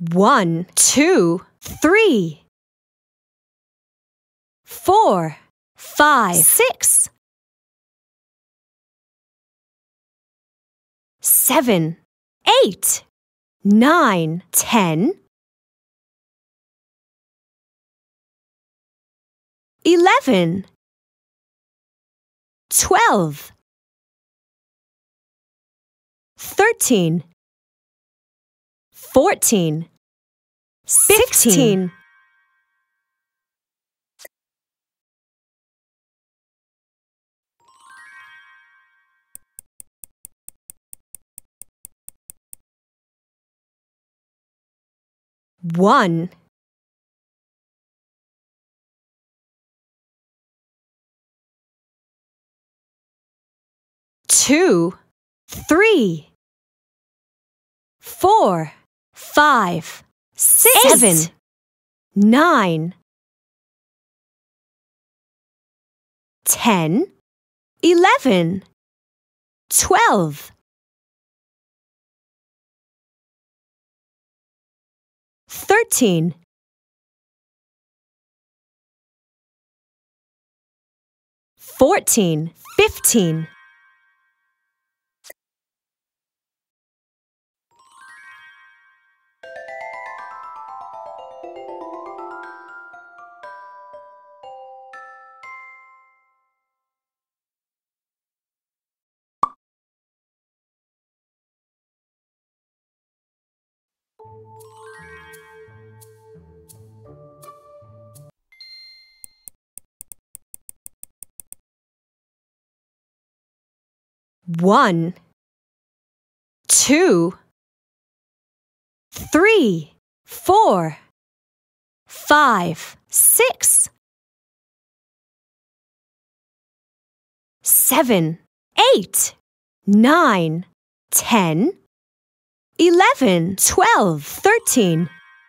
1, 2, 3, 4, 5, 6, 7, 8, 9, 10, 11, 12, 13, 14, 15, 1, 2, 3, 4, 5, 6, 7, 9, 10, 11, 12, 13, 14, 15, 1, 2, 3, 4, 5, 6, 7, 8, 9, 10, 11, 12, 13,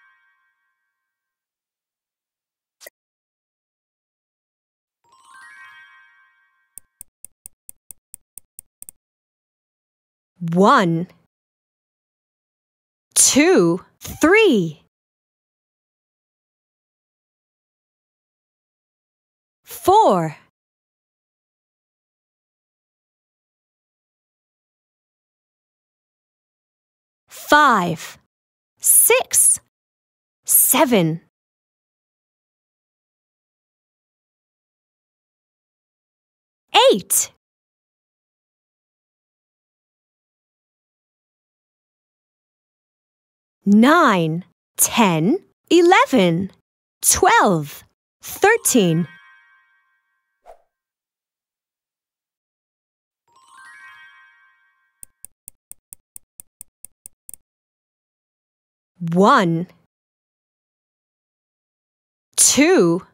1, 2, 3, 4, 5, 6, 7, 8, 9, 10, 11, 12, 13, 1, 2,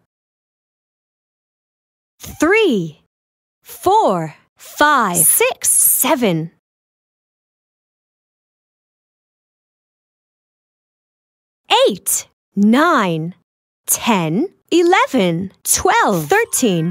3, 4, 5, 6, 7, 8, 9, 10, 11, 12, 13,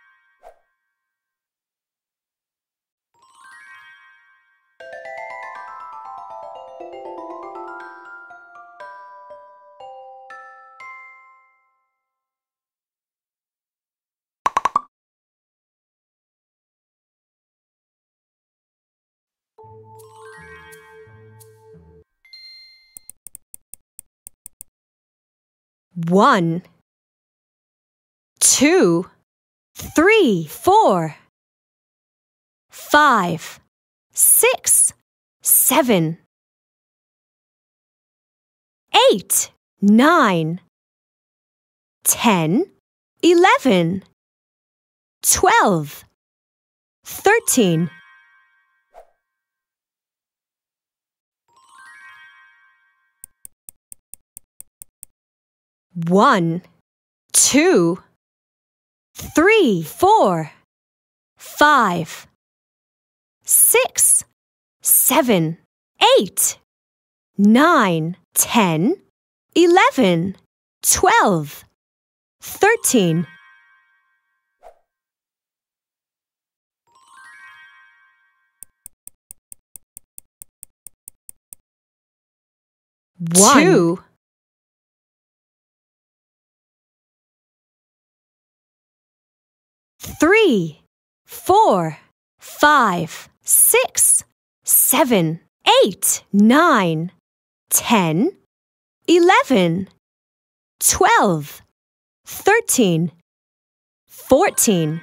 1, 2, 3, 4, 5, 6, 7, 8, 9, 10, 11, 12, 13, 1, 2, 3, 4, 5, 6, 7, 8, 9, 10, 11, 12, 13, 1, 2, 3, 4, 5, 6, 7, 8, 9, 10, 11, 12, 13, 14.